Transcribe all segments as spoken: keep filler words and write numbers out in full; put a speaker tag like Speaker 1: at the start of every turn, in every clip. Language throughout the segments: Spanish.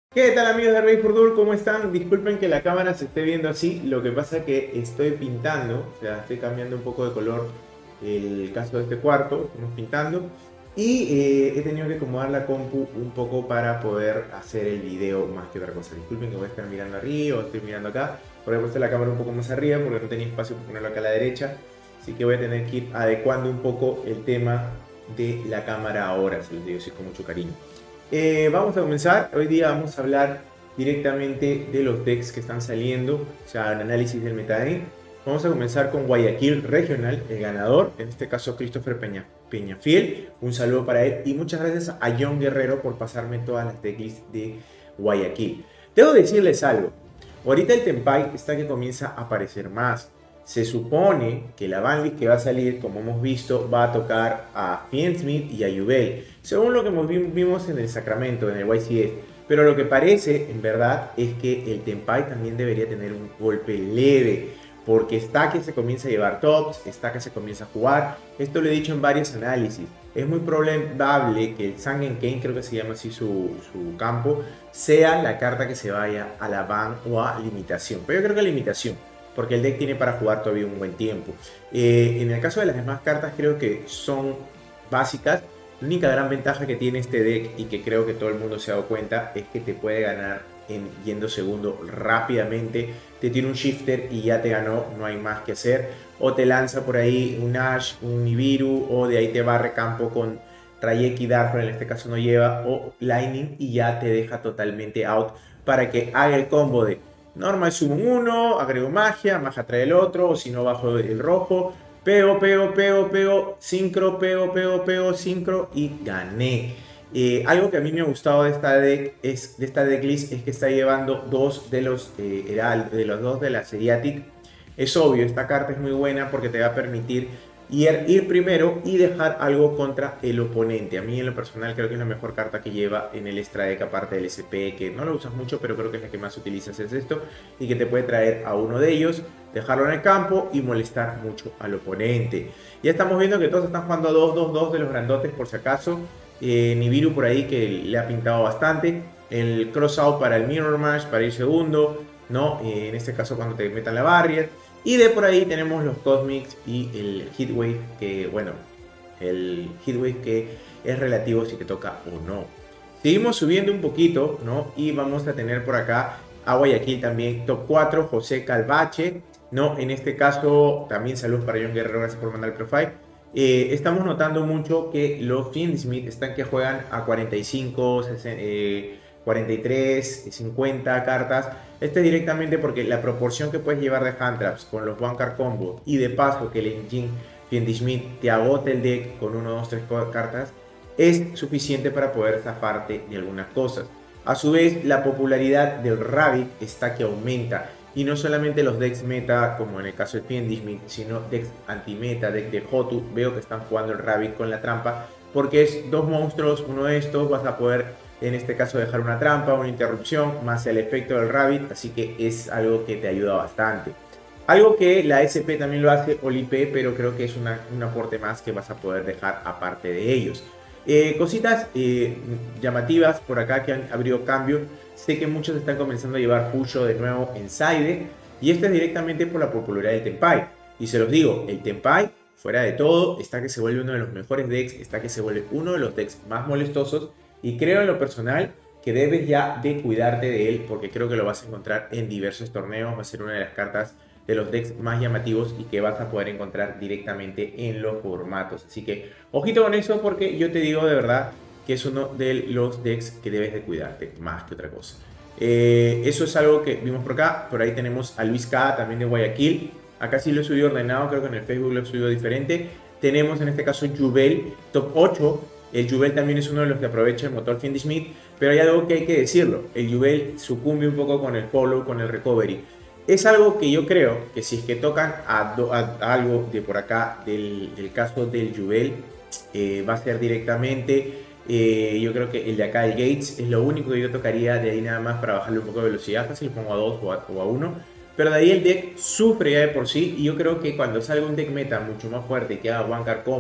Speaker 1: ¿Qué tal amigos de Rey Furdul? ¿Cómo están? Disculpen que la cámara se esté viendo así, lo que pasa es que estoy pintando, o sea, estoy cambiando un poco de color el caso de este cuarto, estamos pintando y eh, he tenido que acomodar la compu un poco para poder hacer el video más que otra cosa. Disculpen que voy a estar mirando arriba o estoy mirando acá, porque he puesto la cámara un poco más arriba porque no tenía espacio para ponerlo acá a la derecha, así que voy a tener que ir adecuando un poco el tema de la cámara ahora, se los digo así con mucho cariño. Eh, vamos a comenzar. Hoy día vamos a hablar directamente de los decks que están saliendo, o sea, el análisis del metagame. Vamos a comenzar con Guayaquil Regional, el ganador, en este caso Christopher Peña, Peñafiel. Un saludo para él y muchas gracias a John Guerrero por pasarme todas las decklists de Guayaquil. Debo decirles algo. Ahorita el Tempai está que comienza a aparecer más. Se supone que la banlist que va a salir, como hemos visto, va a tocar a Fiendsmith y a Yubel, según lo que vimos en el Sacramento, en el Y C S. Pero lo que parece, en verdad, es que el Tempai también debería tener un golpe leve, porque está que se comienza a llevar tops, está que se comienza a jugar. Esto lo he dicho en varios análisis. Es muy probable que el Sangen Kane, creo que se llama así su, su campo, sea la carta que se vaya a la ban o a limitación. Pero yo creo que a limitación, porque el deck tiene para jugar todavía un buen tiempo. Eh, en el caso de las demás cartas creo que son básicas. La única gran ventaja que tiene este deck y que creo que todo el mundo se ha dado cuenta es que te puede ganar en yendo segundo rápidamente. Te tiene un shifter y ya te ganó, no hay más que hacer. O te lanza por ahí un Ash, un Nibiru, o de ahí te barre campo con Rayeki Darkrai, en este caso no lleva, o Lightning y ya te deja totalmente out para que haga el combo de normal sumo uno, agrego magia, magia trae el otro, o si no bajo el rojo, pego, pego, pego, pego, sincro, pego, pego, pego, sincro y gané. Eh, algo que a mí me ha gustado de esta deck es de esta decklist es que está llevando dos de los eh, Herald, de los dos de la Seriatic. Es obvio, esta carta es muy buena porque te va a permitir ir, ir primero y dejar algo contra el oponente. A mí en lo personal creo que es la mejor carta que lleva en el extra deck, aparte del S P, que no lo usas mucho, pero creo que es la que más utilizas, es esto, y que te puede traer a uno de ellos, dejarlo en el campo y molestar mucho al oponente. Ya estamos viendo que todos están jugando a dos dos dos de los grandotes por si acaso. Eh, Nibiru por ahí que le ha pintado bastante. El cross out para el Mirror Match, para ir segundo, ¿no? Eh, en este caso cuando te metan la barrier. Y de por ahí tenemos los Cosmics y el Heatwave, que bueno, el Heatwave que es relativo si te toca o no. Seguimos subiendo un poquito, ¿no? Y vamos a tener por acá a Guayaquil también, top cuatro, José Calvache, ¿no? En este caso, también saludos para John Guerrero, gracias por mandar el profile. Eh, estamos notando mucho que los Fiendsmith están que juegan a cuarenta y cinco, sesenta, eh, cuarenta y tres, cincuenta cartas. Este es directamente porque la proporción que puedes llevar de hand traps con los one card combo y de paso que el engine Fiendsmith te agote el deck con uno, dos, tres cartas es suficiente para poder zafarte de algunas cosas. A su vez, la popularidad del Rabbit está que aumenta. Y no solamente los decks meta, como en el caso de Fiendsmith, sino decks anti-meta, deck de Hotu. Veo que están jugando el Rabbit con la trampa, porque es dos monstruos, uno de estos, vas a poder en este caso dejar una trampa, una interrupción, más el efecto del Rabbit, así que es algo que te ayuda bastante. Algo que la S P también lo hace, o el I P, pero creo que es una, un aporte más que vas a poder dejar aparte de ellos. Eh, cositas eh, llamativas por acá que han abrido cambio. Sé que muchos están comenzando a llevar Pusho de nuevo en side. Y esto es directamente por la popularidad del Tempai. Y se los digo, el Tempai, fuera de todo, está que se vuelve uno de los mejores decks. Está que se vuelve uno de los decks más molestosos. Y creo en lo personal que debes ya de cuidarte de él. Porque creo que lo vas a encontrar en diversos torneos. Va a ser una de las cartas de los decks más llamativos y que vas a poder encontrar directamente en los formatos. Así que ojito con eso porque yo te digo de verdad que es uno de los decks que debes de cuidarte más que otra cosa. Eh, eso es algo que vimos por acá. Por ahí tenemos a Luis K, también de Guayaquil. Acá sí lo he subido ordenado, creo que en el Facebook lo he subido diferente. Tenemos en este caso Jubel, top ocho. El Jubel también es uno de los que aprovecha el motor Fiendsmith. Pero hay algo que hay que decirlo. El Jubel sucumbe un poco con el follow, con el recovery. Es algo que yo creo que si es que tocan a, do, a, a algo de por acá del, del caso del Jubel, eh, va a ser directamente, eh, yo creo que el de acá, el Gates, es lo único que yo tocaría de ahí nada más para bajarle un poco de velocidad, fácil pongo a dos o a, o a uno, pero de ahí el deck sufre ya de por sí y yo creo que cuando salga un deck meta mucho más fuerte que haga one card combo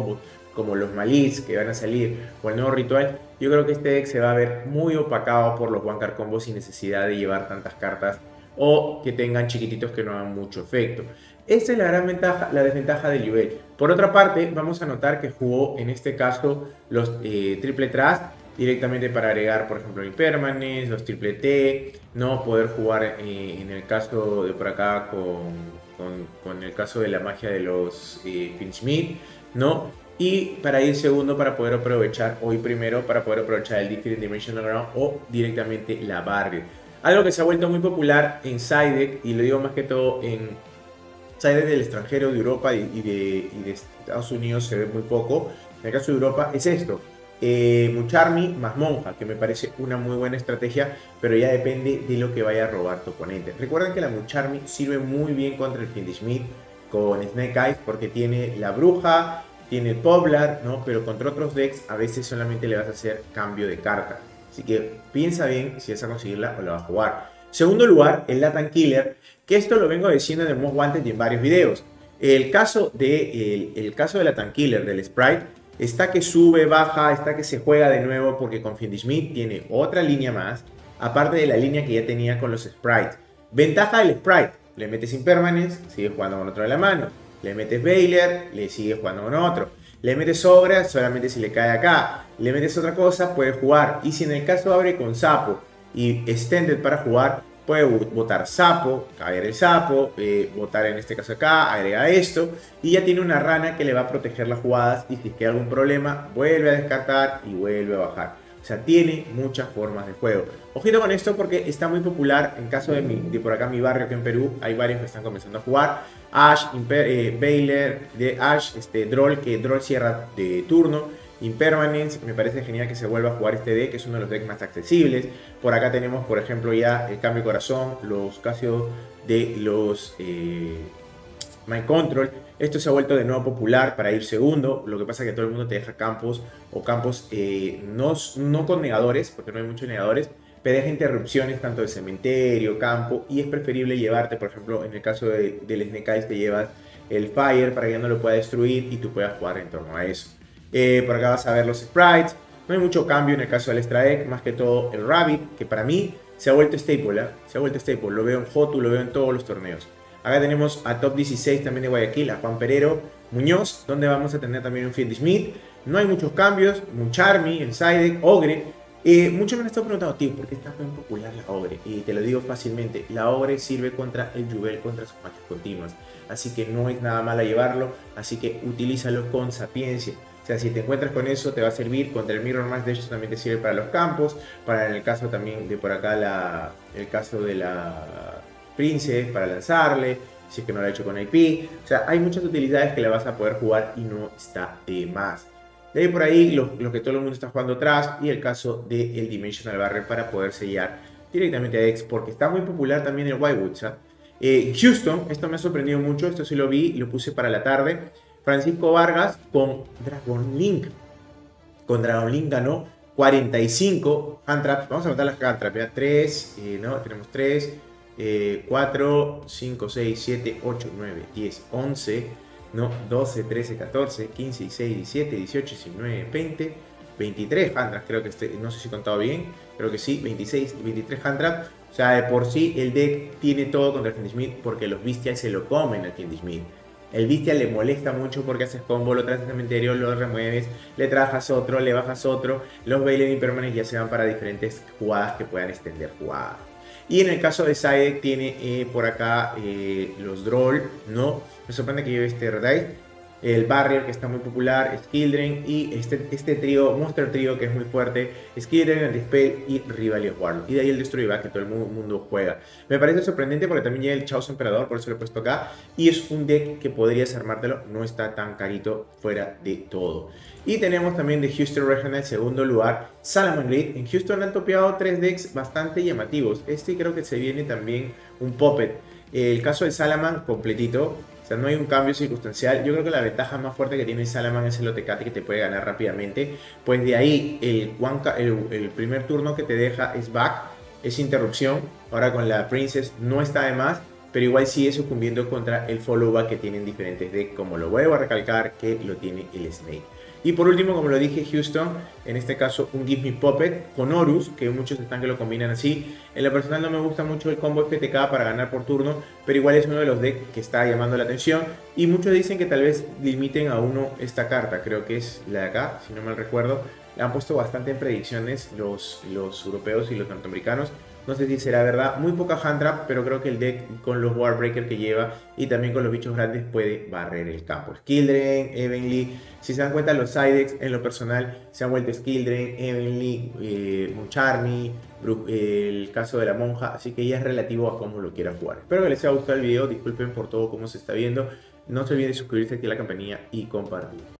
Speaker 1: como los Malits que van a salir o el nuevo ritual, yo creo que este deck se va a ver muy opacado por los one card combos sin necesidad de llevar tantas cartas o que tengan chiquititos que no hagan mucho efecto. Esa es la gran ventaja, la desventaja de Yubel. Por otra parte, vamos a notar que jugó en este caso los eh, triple trust directamente para agregar, por ejemplo, impermanence, los triple T, no poder jugar eh, en el caso de por acá con, con, con el caso de la magia de los eh, Finchmith, ¿no? Y para ir segundo para poder aprovechar, o ir primero para poder aprovechar el Different Dimensional Ground o directamente la Barrier. Algo que se ha vuelto muy popular en side deck, y lo digo más que todo en side deck del extranjero, de Europa y, y, de, y de Estados Unidos se ve muy poco. En el caso de Europa es esto. Eh, Mucharmy más Monja, que me parece una muy buena estrategia, pero ya depende de lo que vaya a robar tu oponente. Recuerden que la Mucharmy sirve muy bien contra el Fiendish-Smith con Snake Eyes porque tiene la bruja, tiene el Poblar, ¿no? Pero contra otros decks a veces solamente le vas a hacer cambio de carta. Así que piensa bien si vas a conseguirla o la vas a jugar. Segundo lugar, el Latan Killer, que esto lo vengo diciendo en el Most Wanted y en varios videos. El caso de, el, el caso de Latan Killer, del Sprite, está que sube, baja, está que se juega de nuevo porque con Fiendish-Smith tiene otra línea más, aparte de la línea que ya tenía con los Sprites. Ventaja del Sprite, le metes Impermanence, sigue jugando con otro de la mano. Le metes Bailer, le sigue jugando con otro. Le metes Obra, solamente si le cae acá. Le metes otra cosa, puede jugar. Y si en el caso abre con Sapo y Extended para jugar, puede botar Sapo, caer el Sapo, eh, botar en este caso acá, agrega esto. Y ya tiene una rana que le va a proteger las jugadas. Y si queda algún problema, vuelve a descartar y vuelve a bajar. O sea, tiene muchas formas de juego. Ojito con esto porque está muy popular. En caso de, mi, de por acá mi barrio, que en Perú, hay varios que están comenzando a jugar. Ash, Imper eh, Bailer, de Ash, este, Droll, que Droll cierra de turno. Impermanence, me parece genial que se vuelva a jugar este deck, que es uno de los decks más accesibles. Por acá tenemos, por ejemplo, ya el cambio de corazón, los casos de los eh, Mind Control. Esto se ha vuelto de nuevo popular para ir segundo. Lo que pasa es que todo el mundo te deja campos o campos eh, no, no con negadores, porque no hay muchos negadores, pero deja interrupciones tanto de cementerio, campo, y es preferible llevarte, por ejemplo, en el caso de, del Snake Eyes, te llevas el Fire para que ya no lo pueda destruir y tú puedas jugar en torno a eso. Eh, por acá vas a ver los Sprites. No hay mucho cambio en el caso del Extra Deck, más que todo el Rabbit, que para mí se ha vuelto staple, ¿eh? Se ha vuelto staple. Lo veo en Hotu, lo veo en todos los torneos. Acá tenemos a Top dieciséis también de Guayaquil, a Juan Perero Muñoz, donde vamos a tener también un Fiendish-Smith. No hay muchos cambios, Mucharmy, el side deck, Ogre. Eh, muchos me han estado preguntando, tío, ¿por qué está tan popular la Ogre? Y te lo digo fácilmente, la Ogre sirve contra el Yubel, contra sus magias continuas. Así que no es nada malo llevarlo, así que utilízalo con sapiencia. O sea, si te encuentras con eso, te va a servir. Contra el Mirror Match, de hecho, también te sirve para los campos. Para en el caso también de por acá, la, el caso de la Princess, para lanzarle, si es que no lo ha hecho con I P. O sea, hay muchas utilidades que le vas a poder jugar y no está de más. De ahí por ahí, lo, lo que todo el mundo está jugando atrás, y el caso del Dimensional Barrier para poder sellar directamente a Dex, porque está muy popular también el Whitewoods. ¿eh? Eh, Houston, esto me ha sorprendido mucho, esto sí lo vi y lo puse para la tarde. Francisco Vargas con Dragon Link. Con Dragon Link ganó cuarenta y cinco hand traps. Vamos a contar las hand traps. Ya tres, eh, no, tenemos tres, eh, cuatro, cinco, seis, siete, ocho, nueve, diez, once, no, doce, trece, catorce, quince, dieciséis, diecisiete, dieciocho, diecinueve, veinte, veintitrés hand traps. Creo que este, no sé si he contado bien. Creo que sí, veintiséis, veintitrés hand traps. O sea, de por sí el deck tiene todo contra el Fiendish-Smith porque los Bestials se lo comen al Fiendish-Smith. El Bestial le molesta mucho porque haces combo, lo traes al cementerio, lo remueves, le trabajas otro, le bajas otro. Los Bailen Impermanence ya se van para diferentes jugadas que puedan extender jugadas. Y en el caso de Side tiene eh, por acá eh, los Droll, ¿no? Me sorprende que lleve este Red Eye. El Barrier, que está muy popular, Skildren, y este, este trío, Monster Trio, que es muy fuerte, Skildren, el Dispel y Rivalious Warlock. Y de ahí el Destroy Back, que todo el mundo juega. Me parece sorprendente porque también llega el Chaos Emperador, por eso lo he puesto acá. Y es un deck que podrías armártelo, no está tan carito fuera de todo. Y tenemos también de Houston Regional, en segundo lugar, Salamangreat. En Houston han topeado tres decks bastante llamativos. Este creo que se viene también un Puppet. El caso de Salaman, completito. O sea, no hay un cambio circunstancial. Yo creo que la ventaja más fuerte que tiene Salaman es el O T K que te puede ganar rápidamente. Pues de ahí, el, el, el primer turno que te deja es back, es interrupción. Ahora con la Princess no está de más, pero igual sigue sucumbiendo contra el follow back que tienen diferentes decks, como lo vuelvo a recalcar, que lo tiene el Snake. Y por último, como lo dije, Houston, en este caso un Give Me Puppet con Horus, que muchos están que lo combinan así. En lo personal no me gusta mucho el combo F T K para ganar por turno, pero igual es uno de los decks que está llamando la atención. Y muchos dicen que tal vez limiten a uno esta carta, creo que es la de acá, si no mal recuerdo. La han puesto bastante en predicciones los, los europeos y los norteamericanos. No sé si será verdad, muy poca hand trap, pero creo que el deck con los Warbreaker que lleva y también con los bichos grandes puede barrer el campo. Skildren, Evenly, si se dan cuenta los side decks en lo personal se han vuelto Skildren, Evenly, eh, Muncharmy, eh, el caso de la monja, así que ya es relativo a cómo lo quieran jugar. Espero que les haya gustado el video, disculpen por todo cómo se está viendo, no se olviden de suscribirse aquí a la campanilla y compartir.